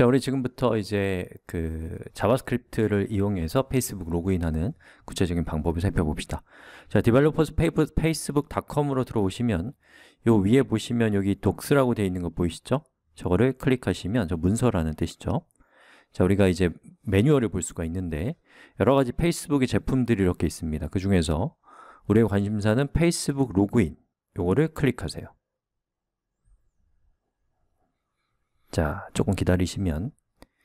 자, 우리 지금부터 이제 그 자바스크립트를 이용해서 페이스북 로그인하는 구체적인 방법을 살펴봅시다. 자, developers facebook.com으로 들어오시면 요 위에 보시면 여기 docs라고 되어 있는 거 보이시죠? 저거를 클릭하시면 저 문서라는 뜻이죠. 자, 우리가 이제 매뉴얼을 볼 수가 있는데 여러 가지 페이스북의 제품들이 이렇게 있습니다. 그 중에서 우리의 관심사는 페이스북 로그인, 요거를 클릭하세요. 자, 조금 기다리시면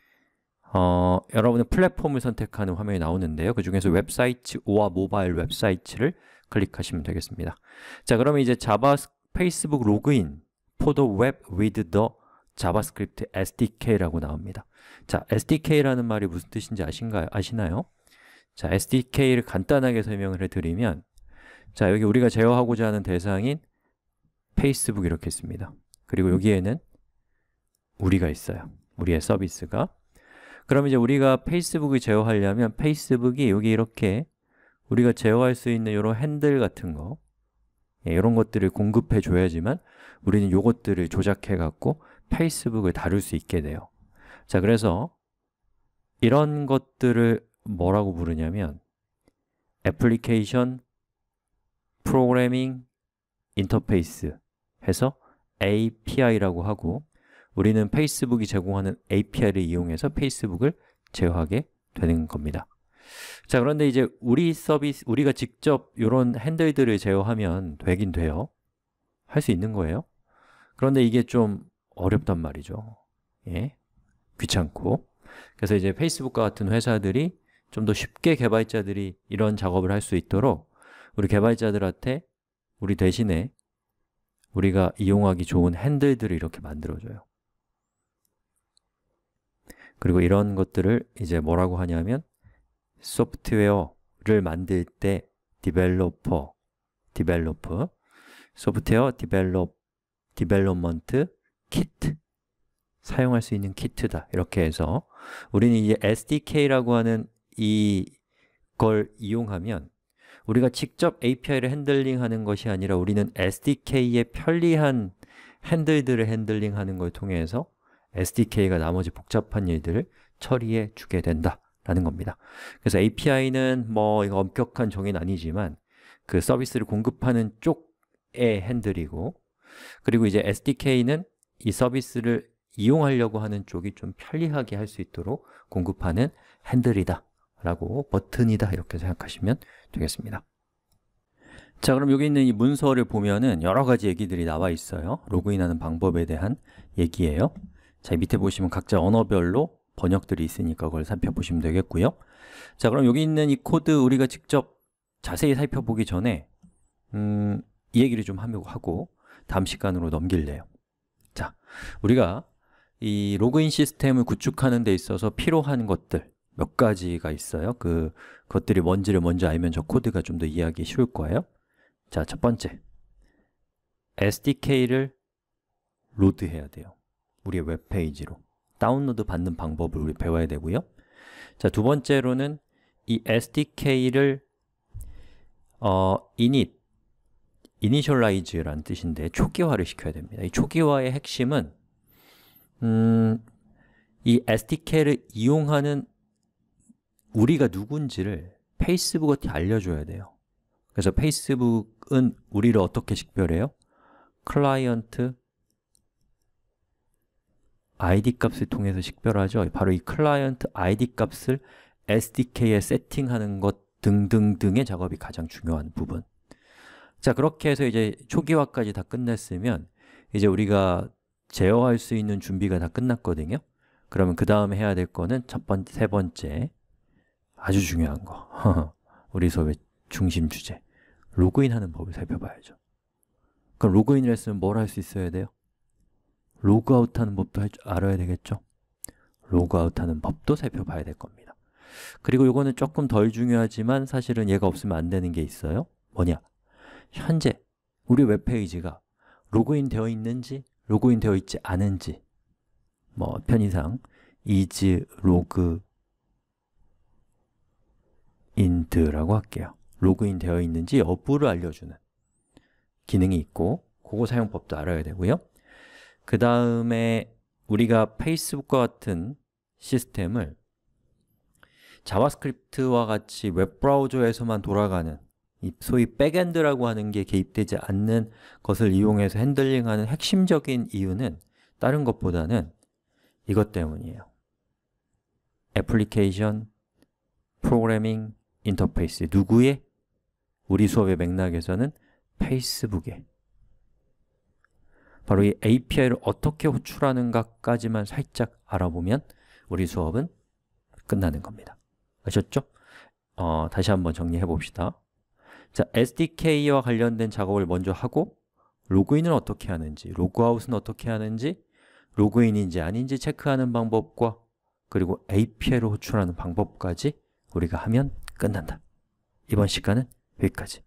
여러분의 플랫폼을 선택하는 화면이 나오는데요. 그 중에서 웹사이트와 모바일 웹사이트를 클릭하시면 되겠습니다. 자, 그러면 이제 페이스북 로그인 for the web with the JavaScript SDK라고 나옵니다. 자, SDK라는 말이 무슨 뜻인지 아시나요? 자, SDK를 간단하게 설명을 해드리면 자, 여기 우리가 제어하고자 하는 대상인 페이스북 이렇게 있습니다. 그리고 여기에는 우리가 있어요. 우리의 서비스가. 그럼 이제 우리가 페이스북을 제어하려면 페이스북이 여기 이렇게 우리가 제어할 수 있는 이런 핸들 같은 거 이런 것들을 공급해 줘야지만 우리는 요것들을 조작해 갖고 페이스북을 다룰 수 있게 돼요. 자, 그래서 이런 것들을 뭐라고 부르냐면 애플리케이션 프로그래밍 인터페이스 해서 API라고 하고 우리는 페이스북이 제공하는 API를 이용해서 페이스북을 제어하게 되는 겁니다. 자, 그런데 이제 우리가 직접 이런 핸들들을 제어하면 되긴 돼요. 할 수 있는 거예요. 그런데 이게 좀 어렵단 말이죠. 예, 귀찮고. 그래서 이제 페이스북과 같은 회사들이 좀 더 쉽게 개발자들이 이런 작업을 할 수 있도록 우리 개발자들한테 우리 대신에 우리가 이용하기 좋은 핸들들을 이렇게 만들어줘요. 그리고 이런 것들을 이제 뭐라고 하냐면 소프트웨어를 만들 때 소프트웨어 디벨롭먼트 키트 사용할 수 있는 키트다. 이렇게 해서 우리는 이제 SDK라고 하는 이걸 이용하면 우리가 직접 API를 핸들링하는 것이 아니라 우리는 SDK의 편리한 핸들들을 핸들링하는 걸 통해서 SDK가 나머지 복잡한 일들을 처리해 주게 된다라는 겁니다. 그래서 API는 뭐 이거 엄격한 정의는 아니지만 그 서비스를 공급하는 쪽의 핸들이고 그리고 이제 SDK는 이 서비스를 이용하려고 하는 쪽이 좀 편리하게 할 수 있도록 공급하는 핸들이다 라고 버튼이다 이렇게 생각하시면 되겠습니다. 자, 그럼 여기 있는 이 문서를 보면은 여러 가지 얘기들이 나와 있어요. 로그인하는 방법에 대한 얘기예요. 자, 밑에 보시면 각자 언어별로 번역들이 있으니까 그걸 살펴보시면 되겠고요. 자, 그럼 여기 있는 이 코드 우리가 직접 자세히 살펴보기 전에 이 얘기를 좀 하고 다음 시간으로 넘길래요. 자, 우리가 이 로그인 시스템을 구축하는 데 있어서 필요한 것들 몇 가지가 있어요. 그것들이 뭔지를 먼저 알면 저 코드가 좀 더 이해하기 쉬울 거예요. 자, 첫 번째, SDK를 로드해야 돼요. 우리의 웹페이지로 다운로드 받는 방법을 우리 배워야 되고요. 자, 두 번째로는 이 SDK를 initialize라는 뜻인데 초기화를 시켜야 됩니다. 이 초기화의 핵심은 이 SDK를 이용하는 우리가 누군지를 페이스북한테 알려줘야 돼요. 그래서 페이스북은 우리를 어떻게 식별해요? 클라이언트 ID 값을 통해서 식별하죠. 바로 이 클라이언트 ID 값을 SDK에 세팅하는 것 등등등의 작업이 가장 중요한 부분. 자, 그렇게 해서 이제 초기화까지 다 끝냈으면 이제 우리가 제어할 수 있는 준비가 다 끝났거든요. 그러면 그 다음에 해야 될 거는 세 번째 아주 중요한 거 우리 수업의 중심 주제 로그인하는 법을 살펴봐야죠. 그럼 로그인을 했으면 뭘 할 수 있어야 돼요? 로그아웃하는 법도 알아야 되겠죠? 로그아웃하는 법도 살펴봐야 될 겁니다. 그리고 이거는 조금 덜 중요하지만 사실은 얘가 없으면 안 되는 게 있어요. 뭐냐? 현재 우리 웹페이지가 로그인 되어 있는지 로그인 되어 있지 않은지 뭐 편의상 is logined라고 할게요. 로그인 되어 있는지 여부를 알려주는 기능이 있고 그거 사용법도 알아야 되고요. 그 다음에 우리가 페이스북과 같은 시스템을 자바스크립트와 같이 웹브라우저에서만 돌아가는 이 소위 백엔드라고 하는 게 개입되지 않는 것을 이용해서 핸들링하는 핵심적인 이유는 다른 것보다는 이것 때문이에요. 애플리케이션, 프로그래밍, 인터페이스. 누구의? 우리 수업의 맥락에서는 페이스북의. 바로 이 API를 어떻게 호출하는가까지만 살짝 알아보면 우리 수업은 끝나는 겁니다. 아셨죠? 다시 한번 정리해 봅시다. 자, SDK와 관련된 작업을 먼저 하고 로그인은 어떻게 하는지, 로그아웃은 어떻게 하는지, 로그인인지 아닌지 체크하는 방법과 그리고 API를 호출하는 방법까지 우리가 하면 끝난다. 이번 시간은 여기까지.